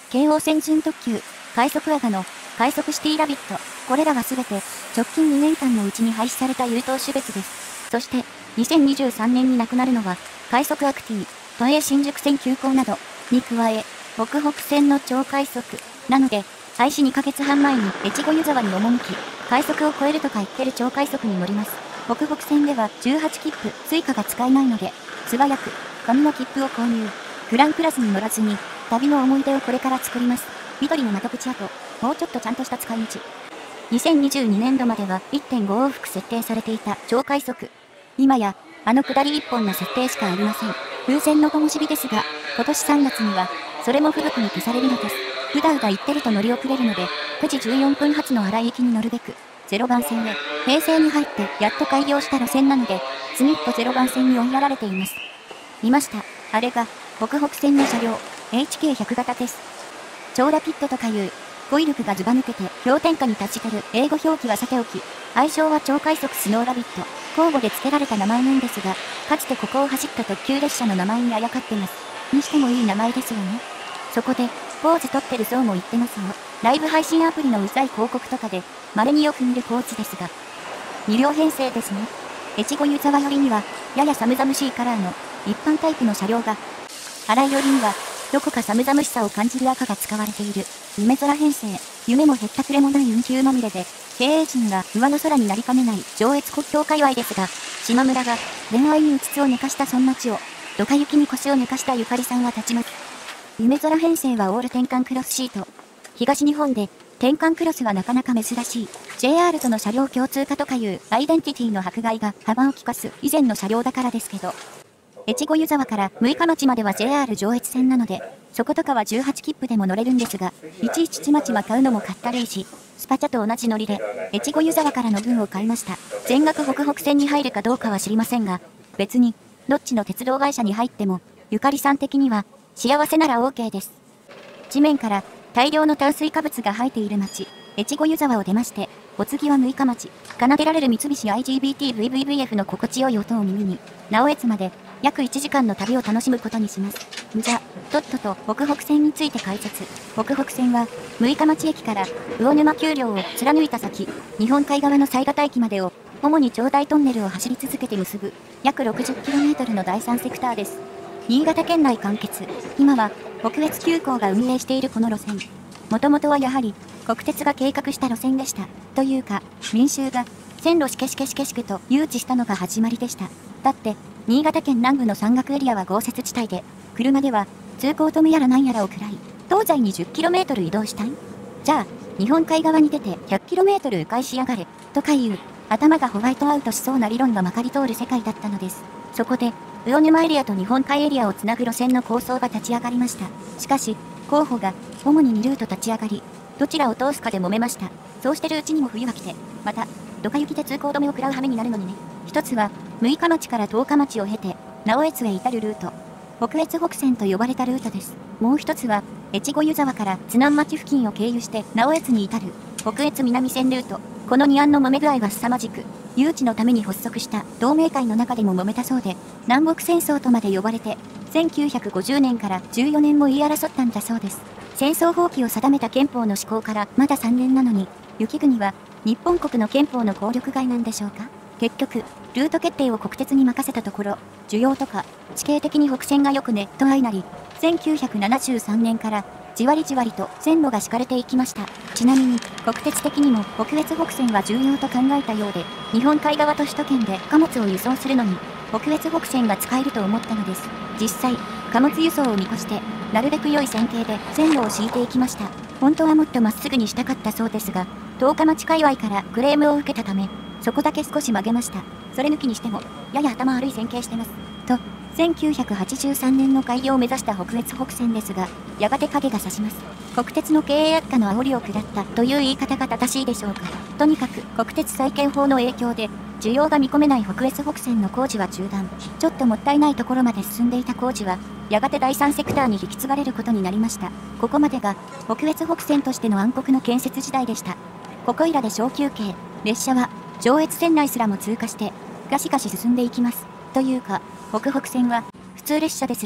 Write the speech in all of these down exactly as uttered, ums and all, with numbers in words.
京王線準特急、快速アガノ、快速シティラビット、これらはすべて直近にねんかんのうちに廃止された優等種別です。そして、にせんにじゅうさんねんに亡くなるのは、快速アクティ、都営新宿線急行など、に加え、北北線の超快速、なので、廃止にかげつはんまえに越後湯沢に赴き、快速を超えるとか言ってる超快速に乗ります。北北線ではじゅうはちきっぷ追加が使えないので、素早く、紙の切符を購入。グランクラスに乗らずに、旅の思い出をこれから作ります。緑の窓口跡、もうちょっとちゃんとした使い道。にせんにじゅうにねんどまでは いってんご 往復設定されていた超快速。今や、あの下りいっぽんの設定しかありません。風船の灯火ですが、今年さんがつには、それも吹雪に消されるのです。うだうだ言ってると乗り遅れるので、くじじゅうよんぷん発の荒井行きに乗るべく、ゼロばん線へ、平成に入ってやっと開業した路線なので、次っとゼロばん線に追いやられています。見ました。あれが、北北線の車両、エイチケーひゃく 型です。超ラピッドとかいう、語彙力がずば抜けて氷点下に達してる英語表記はさておき、愛称は超快速スノーラビット、交互で付けられた名前なんですが、かつてここを走った特急列車の名前にあやかってます。にしてもいい名前ですよね。そこで、ポーズ撮ってる層も言ってますよ。ライブ配信アプリのうざい広告とかで、稀によく見るポーズですが。に両編成ですね。越後湯沢寄りには、やや寒々しいカラーの、一般タイプの車両が。荒井寄りには、どこか寒々しさを感じる赤が使われている。夢空編成。夢もへったくれもない運休まみれで、経営陣が上の空になりかねない上越国境界隈ですが、島村が恋愛にうつつを寝かしたそんな地を、ドカ雪に腰を寝かしたゆかりさんは立ちます。夢空編成はオール転換クロスシート。東日本で転換クロスはなかなか珍しい。ジェイアール との車両共通化とかいうアイデンティティの迫害が幅を利かす以前の車両だからですけど。越後湯沢から六日町までは ジェイアール 上越線なので、そことかはじゅうはちきっぷでも乗れるんですが、いちいちちまちま買うのもかったるいし、スパチャと同じ乗りで、越後湯沢からの分を買いました。全額北北線に入るかどうかは知りませんが、別に、どっちの鉄道会社に入っても、ゆかりさん的には、幸せなら OK です。地面から大量の炭水化物が生えている町、越後湯沢を出まして、お次は六日町、奏でられる三菱 アイジービーティーブイブイブイエフ の心地よい音を耳に、直江津まで約いちじかんの旅を楽しむことにします。じゃ、とっとと北北線について解説。北北線は、六日町駅から魚沼丘陵を貫いた先、日本海側の犀潟駅までを、主に長大トンネルを走り続けて結ぶ、約 ろくじゅっキロメートル のだいさんセクターです。新潟県内完結。今は、北越急行が運営しているこの路線。もともとはやはり、国鉄が計画した路線でした。というか、民衆が、線路しけしけしけしけと誘致したのが始まりでした。だって、新潟県南部の山岳エリアは豪雪地帯で、車では、通行止めやらなんやらを食らい、東西に じゅっキロメートル 移動したい？じゃあ、日本海側に出て ひゃっキロメートル 迂回しやがれ、とかいう、頭がホワイトアウトしそうな理論がまかり通る世界だったのです。そこで、魚沼エリアと日本海エリアをつなぐ路線の構想が立ち上がりました。しかし、候補が、主ににルート立ち上がり、どちらを通すかで揉めました。そうしてるうちにも冬が来て、また、ドカ雪で通行止めを食らう羽目になるのにね。一つは、六日町から十日町を経て、直江津へ至るルート。北越北線と呼ばれたルートです。もう一つは、越後湯沢から津南町付近を経由して直江津に至る、北越南線ルート。この二案の揉め具合は凄まじく、誘致のために発足した同盟会の中でも揉めたそうで、南北戦争とまで呼ばれて、せんきゅうひゃくごじゅうねんからじゅうよねんも言い争ったんだそうです。戦争放棄を定めた憲法の施行からまださんねんなのに、雪国は日本国の憲法の効力外なんでしょうか？結局、ルート決定を国鉄に任せたところ、需要とか地形的に北線が良くねと相なり、せんきゅうひゃくななじゅうさんねんからじわりじわりと線路が敷かれていきました。ちなみに、国鉄的にも北越北線は重要と考えたようで、日本海側と首都圏で貨物を輸送するのに、北越北線が使えると思ったのです。実際、貨物輸送を見越して、なるべく良い線形で線路を敷いていきました。本当はもっとまっすぐにしたかったそうですが、十日町界隈からクレームを受けたため、そこだけ少し曲げました。それ抜きにしても、やや頭悪い線形してます。と、せんきゅうひゃくはちじゅうさんねんの開業を目指した北越北線ですが、やがて影が差します。国鉄の経営悪化の煽りを食らったという言い方が正しいでしょうか。とにかく、国鉄再建法の影響で、需要が見込めない北越北線の工事は中断。ちょっともったいないところまで進んでいた工事は、やがてだいさんセクターに引き継がれることになりました。ここまでが、北越北線としての暗黒の建設時代でした。ここいらで小休憩、列車は、上越線内すらも通過して、ガシガシ進んでいきます。というか、北北線は、普通列車ですら、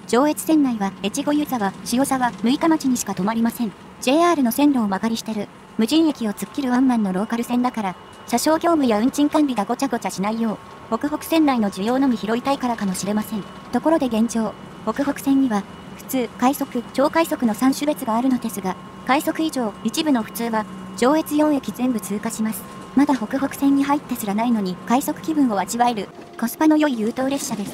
上越線内は越後湯沢、塩沢、六日町にしか止まりません。ジェイアール の線路を曲がりしてる、無人駅を突っ切るワンマンのローカル線だから、車掌業務や運賃管理がごちゃごちゃしないよう、北北線内の需要のみ拾いたいからかもしれません。ところで現状、北北線には、普通、快速、超快速のさん種別があるのですが、快速以上、一部の普通は、上越よん駅全部通過します。まだ北北線に入ってすらないのに、快速気分を味わえる、コスパの良い優等列車です。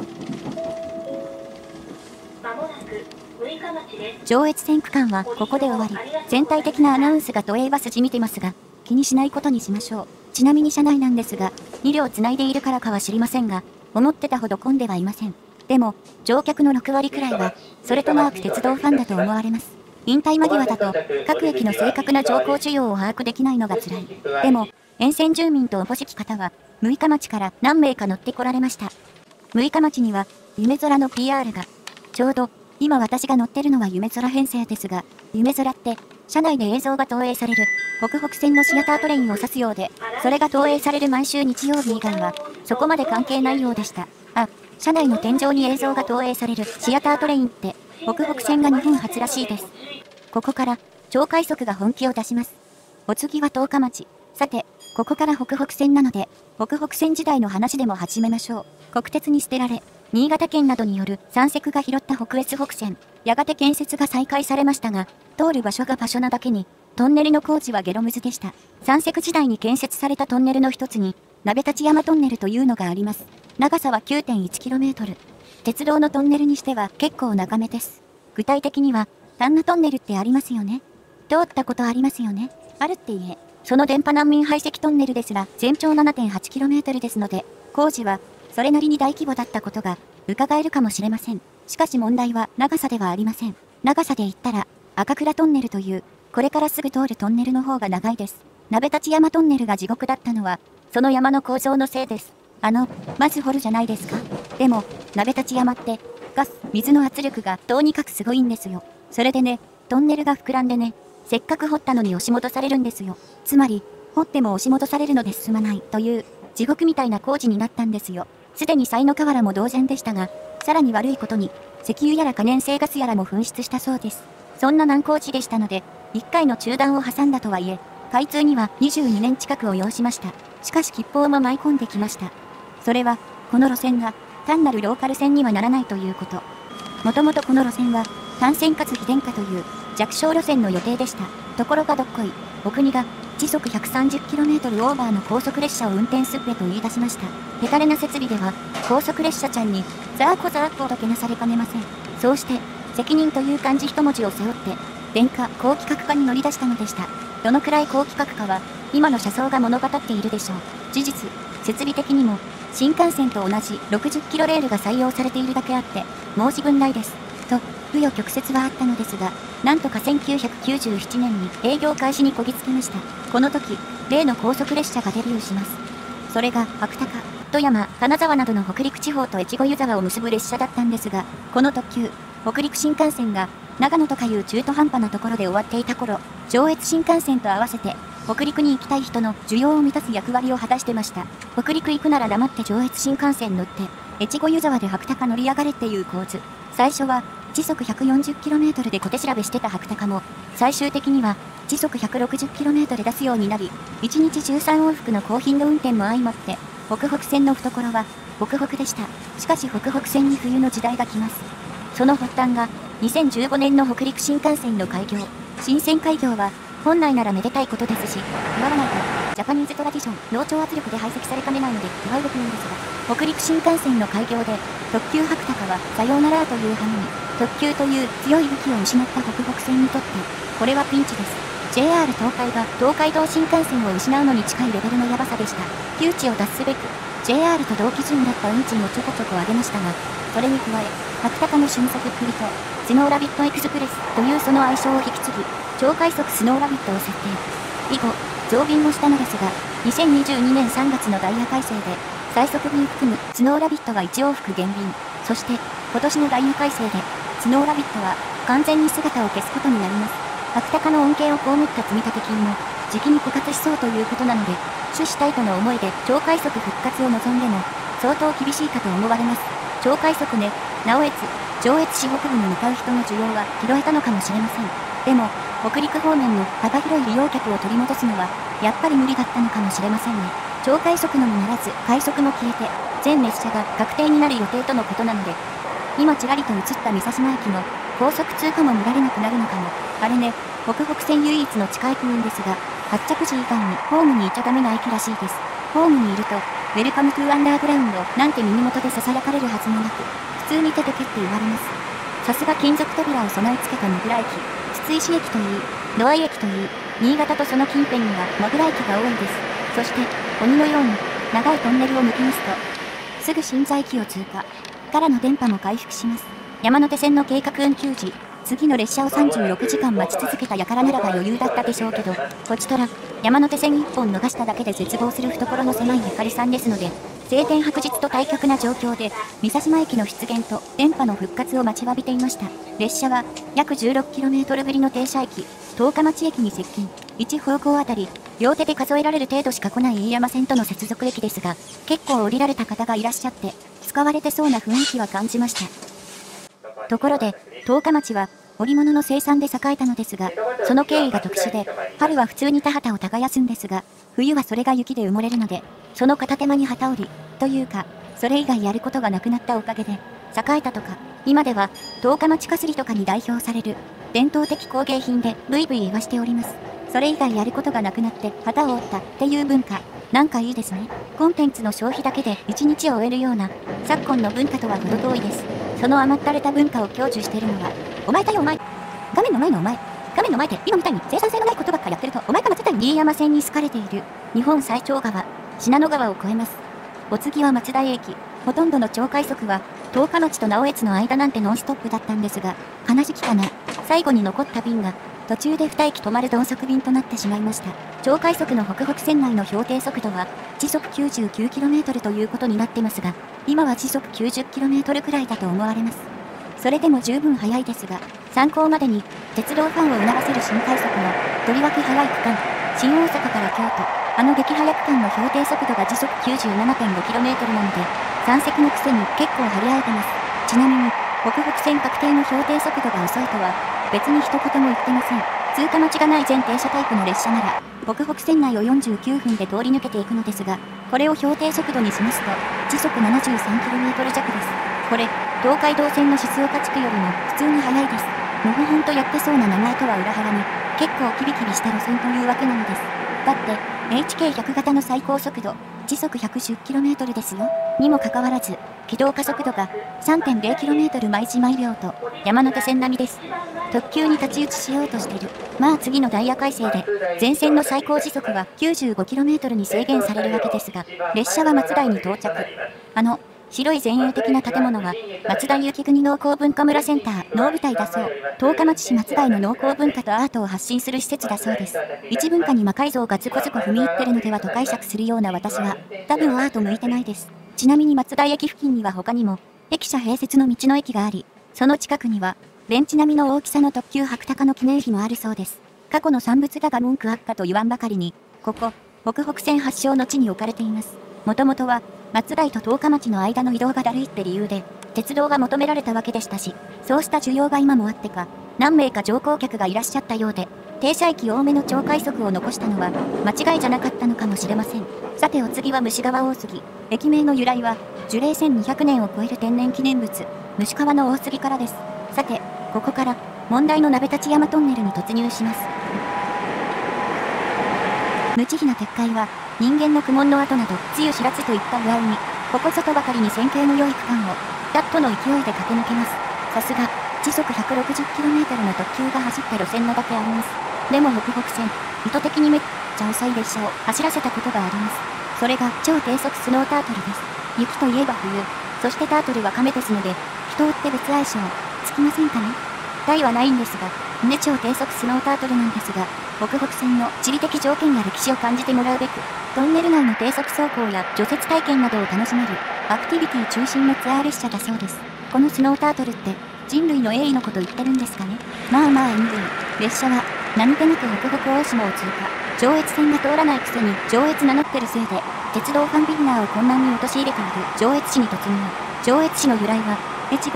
上越線区間はここで終わり、全体的なアナウンスが都営バス地見てますが、気にしないことにしましょう。ちなみに車内なんですが、に両つないでいるからかは知りませんが、思ってたほど混んではいません。でも、乗客のろく割くらいは、それとマーク鉄道ファンだと思われます。引退間際だと、各駅の正確な乗降需要を把握できないのが辛い。でも、沿線住民とおぼしき方は、六日町から何名か乗ってこられました。六日町には、夢空の ピーアール が、ちょうど、今私が乗ってるのは夢空編成ですが、夢空って、車内で映像が投影される、北北線のシアタートレインを指すようで、それが投影される毎週日曜日以外は、そこまで関係ないようでした。あ、車内の天井に映像が投影されるシアタートレインって、北北線が日本初らしいです。ここから、超快速が本気を出します。お次は十日町。さて、ここから北北線なので、北北線時代の話でも始めましょう。国鉄に捨てられ、新潟県などによる山積が拾った北越北線、やがて建設が再開されましたが、通る場所が場所なだけに、トンネルの工事はゲロムズでした。山積時代に建設されたトンネルの一つに、鍋立山トンネルというのがあります。長さは きゅうてんいちキロメートル。鉄道のトンネルにしては結構長めです。具体的には、丹那トンネルってありますよね。通ったことありますよね。あるって言え、その電波難民排斥トンネルですら全長 ななてんはちキロメートル ですので、工事はそれなりに大規模だったことが伺えるかもしれません。しかし問題は長さではありません。長さで言ったら、赤倉トンネルという、これからすぐ通るトンネルの方が長いです。鍋立山トンネルが地獄だったのは、その山の構造のせいです。あの、まず掘るじゃないですか。でも、鍋立山って、ガス、水の圧力がとにかくすごいんですよ。それでね、トンネルが膨らんでね、せっかく掘ったのに押し戻されるんですよ。つまり、掘っても押し戻されるので進まないという、地獄みたいな工事になったんですよ。すでに西の河原も同然でしたが、さらに悪いことに、石油やら可燃性ガスやらも噴出したそうです。そんな難工事でしたので、いっかいの中断を挟んだとはいえ、開通にはにじゅうにねん近くを要しました。しかし吉報も舞い込んできました。それは、この路線が、単なるローカル線にはならないということ。もともとこの路線は、単線かつ非電化という弱小路線の予定でした。ところがどっこい、お国が時速 ひゃくさんじゅっキロメートル オーバーの高速列車を運転すっべと言い出しました。ヘタレな設備では、高速列車ちゃんに、ザーコザーコとけなされかねません。そうして、責任という漢字一文字を背負って、電化、高規格化に乗り出したのでした。どのくらい高規格化は、今の車窓が物語っているでしょう。事実、設備的にも、新幹線と同じろくじゅっキロレールが採用されているだけあって、申し分ないです。と、紆余曲折はあったのですが、なんとかせんきゅうひゃくきゅうじゅうななねんに営業開始にこぎつけました。この時、例の高速列車がデビューします。それが、白鷹、富山、金沢などの北陸地方と越後湯沢を結ぶ列車だったんですが、この特急、北陸新幹線が、長野とかいう中途半端なところで終わっていた頃、上越新幹線と合わせて、北陸に行きたい人の需要を満たす役割を果たしてました。北陸行くなら黙って上越新幹線乗って、越後湯沢で白鷹乗り上がれっていう構図。最初は、時速 ひゃくよんじゅっキロメートル で小手調べしてた白鷹も、最終的には、時速 ひゃくろくじゅっキロメートル 出すようになり、いちにちじゅうさん往復の高頻度運転も相まって、北北線の懐は、北北でした。しかし北北線に冬の時代が来ます。その発端が、にせんじゅうごねんの北陸新幹線の開業。新線開業は、本来ならめでたいことですし、祝わないと、ジャパニーズトラディション、同調圧力で排斥されかねないので、祝うべきなんですが、北陸新幹線の開業で、特急白鷹は、さようならという羽目に、特急という強い武器を失った北北線にとって、これはピンチです。ジェイアール 東海が東海道新幹線を失うのに近いレベルのヤバさでした。窮地を脱すべく、ジェイアール と同基準だった運賃をちょこちょこ上げましたが、それに加え、白鷹の瞬足っぷりと、スノーラビットエクスプレスというその愛称を引き継ぎ、超快速スノーラビットを設定。以後、増便もしたのですが、にせんにじゅうにねんさんがつのダイヤ改正で、最速便含むスノーラビットがいち往復減便。そして、今年のダイヤ改正で、スノーラビットは完全に姿を消すことになります。白鷹の恩恵を被った積立金も、時期に枯渇しそうということなので、種子体との思いで超快速復活を望んでも、相当厳しいかと思われます。超快速ね、なおえつ、 上越市北部に向かう人の需要は拾えたのかもしれません。でも、北陸方面の幅広い利用客を取り戻すのは、やっぱり無理だったのかもしれませんね。超快速のみならず、快速も消えて、全列車が確定になる予定とのことなので、今ちらりと映った三佐島駅の高速通過も見られなくなるのかも。あれね、北北線唯一の地下駅なんですが、発着時以外にホームにいちゃダメな駅らしいです。ホームにいると、ウェルカムトゥアンダーグラウンドなんて耳元で囁かれるはずもなく、普通に手で蹴って言われます。さすが金属扉を備え付けたモグラ駅、筒石駅といい、土合駅といい、新潟とその近辺にはモグラ駅が多いです。そして、鬼のように、長いトンネルを抜きますと、すぐ新座駅を通過。からの電波も回復します。山手線の計画運休時、次の列車をさんじゅうろくじかん待ち続けた輩ならば余裕だったでしょうけど、こちとら、山手線いっぽん逃しただけで絶望する懐の狭いゆかりさんですので、晴天白日と対極な状況で、三佐島駅の出現と電波の復活を待ちわびていました。列車は、約 じゅうろくキロメートル ぶりの停車駅、十日町駅に接近。いち方向あたり、両手で数えられる程度しか来ない飯山線との接続駅ですが、結構降りられた方がいらっしゃって、使われてそうな雰囲気は感じました。ところで、十日町は、織物の生産で栄えたのですが、その経緯が特殊で、春は普通に田畑を耕すんですが、冬はそれが雪で埋もれるので、その片手間に旗織り、というか、それ以外やることがなくなったおかげで、栄えたとか、今では、十日町かすりとかに代表される、伝統的工芸品でブイブイ言わしております。それ以外やることがなくなって旗を折ったっていう文化、なんかいいですね。コンテンツの消費だけで一日を終えるような、昨今の文化とは程遠いです。その甘ったれた文化を享受しているのは、お前だよお前。画面の前のお前。画面の前で今みたいに生産性のないことばっかやってると、お前が松田新山線に好かれている、日本最長川、信濃川を越えます。お次は松田駅。ほとんどの超快速は、十日町と直江津の間なんてノンストップだったんですが、悲しきかな。最後に残った便が、途中でに駅止まる鈍速便となってしまいました。超快速の北北線内の標定速度は、時速 きゅうじゅうきゅうキロメートル ということになってますが、今は時速 きゅうじゅっキロメートル くらいだと思われます。それでも十分速いですが、参考までに、鉄道ファンを促せる新快速の、とりわけ速い区間、新大阪から京都、あの激速区間の標定速度が時速 きゅうじゅうななてんごキロメートル なので、さん席のくせに結構張り合えてます。ちなみに、北北線確定の標定速度が遅いとは、別に一言も言ってません。通過待ちがない全停車タイプの列車なら、北北線内をよんじゅうきゅうふんで通り抜けていくのですが、これを標定速度にしますと、時速 ななじゅうさんキロメートル 弱です。これ、東海道線の静岡地区よりも普通に速いです。のほほんとやってそうな名前とは裏腹に、結構キビキビした路線というわけなのです。だって、エイチケーひゃく 型の最高速度、時速 ひゃくじゅっキロメートル ですよ。にもかかわらず、軌道加速度が さんてんゼロキロメートル 毎時毎秒と、山手線並みです。特急に太刀打ちしようとしてる。まあ次のダイヤ改正で、全線の最高時速は きゅうじゅうごキロメートル に制限されるわけですが、列車は松台に到着。あの、白い前衛的な建物は、松田雪国農工文化村センター、能舞台だそう。十日町市松台の農工文化とアートを発信する施設だそうです。一文化に魔改造がズコズコ踏み入ってるのではと解釈するような私は、多分アート向いてないです。ちなみに松台駅付近には他にも、駅舎併設の道の駅があり、その近くには、ベンチ並みの大きさの特急白鷹の記念碑もあるそうです。過去の産物だが文句あっかと言わんばかりに、ここ、北北線発祥の地に置かれています。もともとは、松台と十日町の間の移動がだるいって理由で、鉄道が求められたわけでしたし、そうした需要が今もあってか、何名か乗降客がいらっしゃったようで、停車駅多めの超快速を残したのは、間違いじゃなかったのかもしれません。さてお次は虫川大杉。駅名の由来は、樹齢せんにひゃくねんを超える天然記念物、虫川の大杉からです。さて、ここから、問題の鍋立山トンネルに突入します。無慈悲な撤回は、人間の苦悶の後など、つゆ知らずといった具合に、ここぞとばかりに線形の良い区間を、ダットの勢いで駆け抜けます。さすが、時速 ひゃくろくじゅっキロメートル の特急が走って路線なだけあります。でも北北線、意図的にめっちゃ遅い列車を走らせたことがあります。それが超低速スノータートルです。雪といえば冬、そしてタートルは亀ですので、人を追って別愛称、つきませんかね？害はないんですが、ね超低速スノータートルなんですが、北北線の地理的条件や歴史を感じてもらうべく、トンネル内の低速走行や除雪体験などを楽しめる、アクティビティ中心のツアー列車だそうです。このスノータートルって、人類の栄意のこと言ってるんですかね？まあまあ人類、列車は、何気なく北北大島を通過。上越線が通らないくせに上越名乗ってるせいで、鉄道ファンビギナーを混乱に陥れている上越市に突入。上越市の由来は、越後、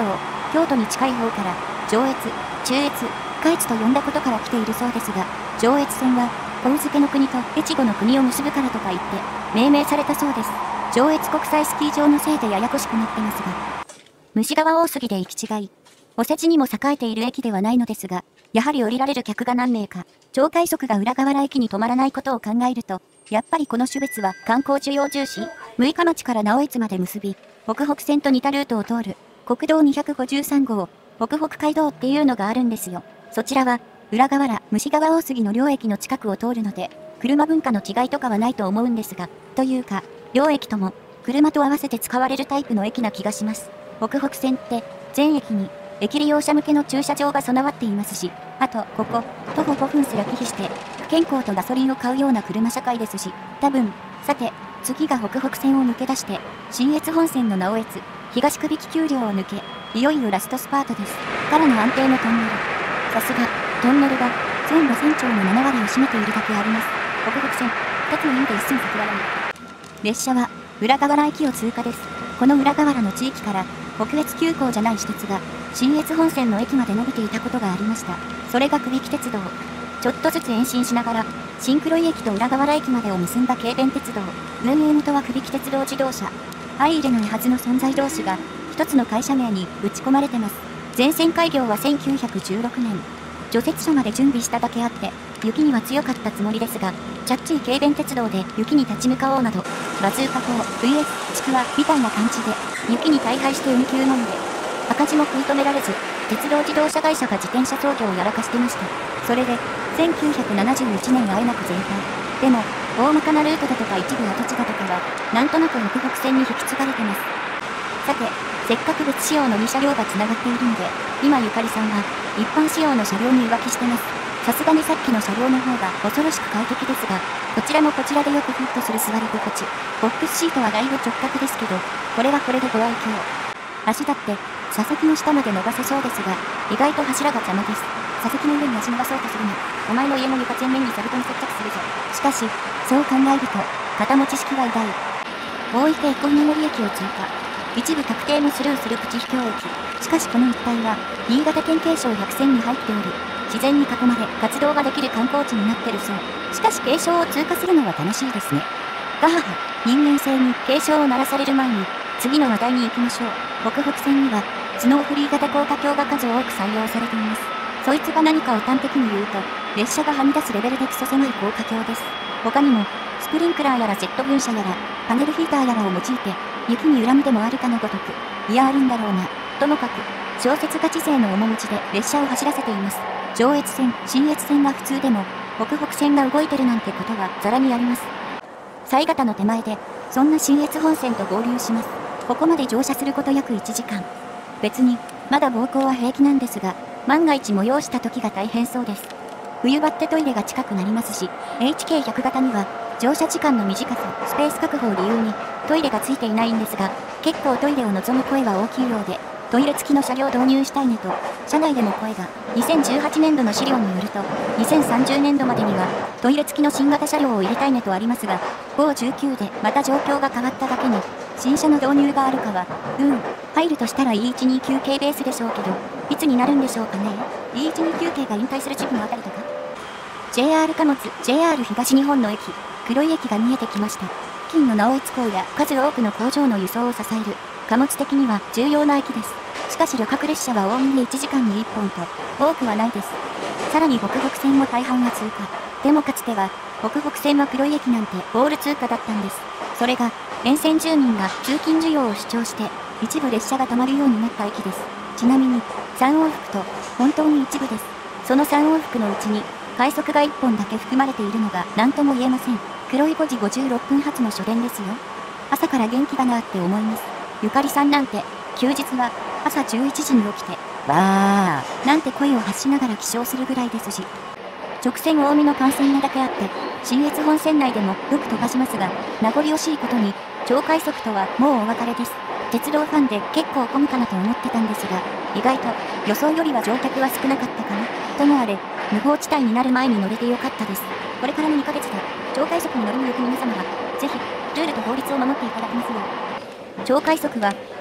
京都に近い方から上越、中越、下越と呼んだことから来ているそうですが、上越線は神漬の国と越後の国を結ぶからとか言って命名されたそうです。上越国際スキー場のせいでややこしくなってますが、虫川大杉で行き違い、おせちにも栄えている駅ではないのですが、やはり降りられる客が何名か、鳥快速が浦河原駅に止まらないことを考えると、やっぱりこの種別は観光需要重視、六日町から直江津まで結び、北北線と似たルートを通る、国道にひゃくごじゅうさん号、北北街道っていうのがあるんですよ。そちらは、浦河原、虫川大杉の両駅の近くを通るので、車文化の違いとかはないと思うんですが、というか、両駅とも、車と合わせて使われるタイプの駅な気がします。北北線って、全駅に、駅利用者向けの駐車場が備わっていますし、あと、ここ、徒歩ごふんすら忌避して、不健康とガソリンを買うような車社会ですし、多分、さて、次が北北線を抜け出して、信越本線の直江津、東首木丘陵を抜け、いよいよラストスパートです。からの安定のトンネル。さすが、トンネルが、全路線長のなな割を占めているだけあります。北北線、二つの意味で一寸先はない。列車は、浦河原駅を通過です。この浦河原の地域から、北越急行じゃない私鉄が、信越本線の駅まで伸びていたことがありました。それが首木鉄道。ちょっとずつ延伸しながら、新黒井駅と浦河原駅までを結んだ軽便鉄道。運営元は首木鉄道自動車。相入れないはずの存在同士が、一つの会社名に打ち込まれてます。全線開業はせんきゅうひゃくじゅうろくねん。除雪車まで準備しただけあって、雪には強かったつもりですが、チャッチー軽便鉄道で雪に立ち向かおうなど、バズーカ砲、ブイエス、ちくわみたいな感じで、雪に大敗して運休のみで、赤字も食い止められず、鉄道自動車会社が自転車操業をやらかしてました。それで、せんきゅうひゃくななじゅういちねんあえなく全廃。でも、大まかなルートだとか一部跡地だとかは、なんとなく北北線に引き継がれてます。さて、せっかく別仕様のに車両が繋がっているので、今ゆかりさんは、一般仕様の車両に浮気してます。さすがにさっきの車両の方が恐ろしく快適ですが、こちらもこちらでよくフィットする座り心地。ボックスシートはだいぶ直角ですけど、これはこれでご愛嬌。足だって、座席の下まで伸ばせそうですが、意外と柱が邪魔です。座席の上に足伸ばそうとするな。お前の家の床全面に座布団接着するぞ。しかし、そう考えると、肩持ち式は偉大。大池エコメモリ駅を通過。一部確定もスルーするプチ秘境駅。しかしこの一帯は、新潟県警省百選に入っており、自然に囲まれ活動ができる観光地になってるそう。しかし継承を通過するのは楽しいですね。ガハハ、人間性に警鐘を鳴らされる前に、次の話題に行きましょう。北北線には、スノーフリー型高架橋が数多く採用されています。そいつが何かを端的に言うと、列車がはみ出すレベルでクソ狭い高架橋です。他にも、スプリンクラーやらジェット噴射やら、パネルヒーターやらを用いて、雪に恨みでもあるかのごとく、いやあるんだろうな。ともかく、小説ガチ勢の面持ちで列車を走らせています。上越線、信越線が普通でも、北北線が動いてるなんてことはザラにあります。犀潟の手前で、そんな信越本線と合流します。ここまで乗車すること約いちじかん。別に、まだ暴行は平気なんですが、万が一催した時が大変そうです。冬場ってトイレが近くなりますし、エイチケーひゃく 型には、乗車時間の短さ、スペース確保を理由に、トイレがついていないんですが、結構トイレを望む声は大きいようで、トイレ付きの車両導入したいねと、車内でも声が、にせんじゅうはちねんどの資料によると、にせんさんじゅうねんどまでには、トイレ付きの新型車両を入れたいねとありますが、ごじゅうきゅうでまた状況が変わっただけに、新車の導入があるかは、うん、入るとしたら イーいちにきゅう 系ベースでしょうけど、いつになるんでしょうかね。イーいちにきゅう 系が引退する地区のあたりとか。ジェイアール 貨物、ジェイアール 東日本の駅、黒い駅が見えてきました。付近の直江津港や数多くの工場の輸送を支える、貨物的には重要な駅です。しかし旅客列車はおおむねいちじかんにいっぽんと、多くはないです。さらに北北線も大半が通過。でもかつては、北北線は黒い駅なんてゴール通過だったんです。それが、沿線住民が通勤需要を主張して、一部列車が止まるようになった駅です。ちなみに、さん往復と、本当に一部です。そのさん往復のうちに、快速がいっぽんだけ含まれているのが何とも言えません。黒いごじごじゅうろっぷん発の初電ですよ。朝から元気だなって思います。ゆかりさんなんて、休日は朝じゅういちじに起きて、わーなんて声を発しながら起床するぐらいですし、直線多めの幹線なだけあって、信越本線内でもよく飛ばしますが、名残惜しいことに、超快速とはもうお別れです。鉄道ファンで結構混むかなと思ってたんですが、意外と予想よりは乗客は少なかったかな。ともあれ、無法地帯になる前に乗れてよかったです。これからのにかげつで、超快速に乗りに行く皆様は、ぜひ、ルールと法律を守っていただきますよう。超快速は、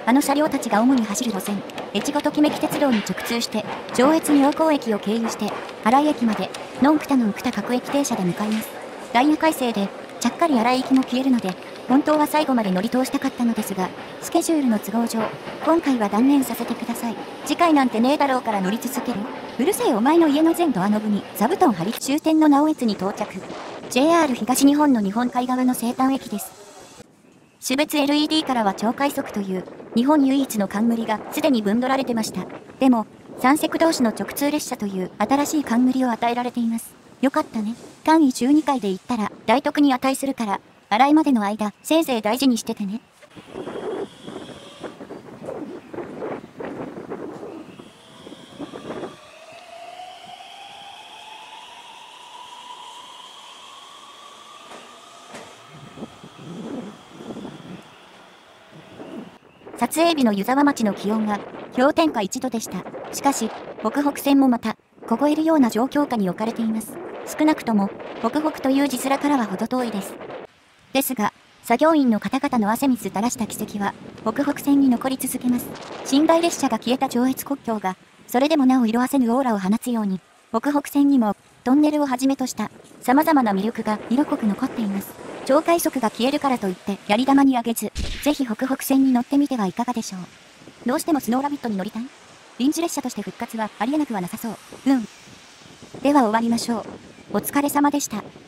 あの車両たちが主に走る路線、越後ときめき鉄道に直通して、上越妙高駅を経由して、新井駅まで、ノンクタノンクタ各駅停車で向かいます。ダイヤ改正で、ちゃっかり新井行きも消えるので、本当は最後まで乗り通したかったのですが、スケジュールの都合上、今回は断念させてください。次回なんてねえだろうから乗り続ける。うるせえお前の家の全ドアノブに座布団張り終点の直江津に到着。ジェイアール 東日本の日本海側の西端駅です。種別 エルイーディー からは超快速という日本唯一の冠がすでに分取られてました。でも、三セク同士の直通列車という新しい冠を与えられています。よかったね。簡易じゅうにかいで行ったら大得に値するから、洗いまでの間、せいぜい大事にしててね。撮影日の湯沢町の気温は氷点下いちどでした。しかし、北北線もまた、凍えるような状況下に置かれています。少なくとも、北北という字面からは程遠いです。ですが、作業員の方々の汗水垂らした軌跡は、北北線に残り続けます。寝台列車が消えた上越国境が、それでもなお色褪せぬオーラを放つように、北北線にも、トンネルをはじめとした、様々な魅力が色濃く残っています。超快速が消えるからといって、やり玉にあげず、ぜひ北北線に乗ってみてはいかがでしょう。どうしてもスノーラビットに乗りたい？臨時列車として復活はありえなくはなさそう。うん。では終わりましょう。お疲れ様でした。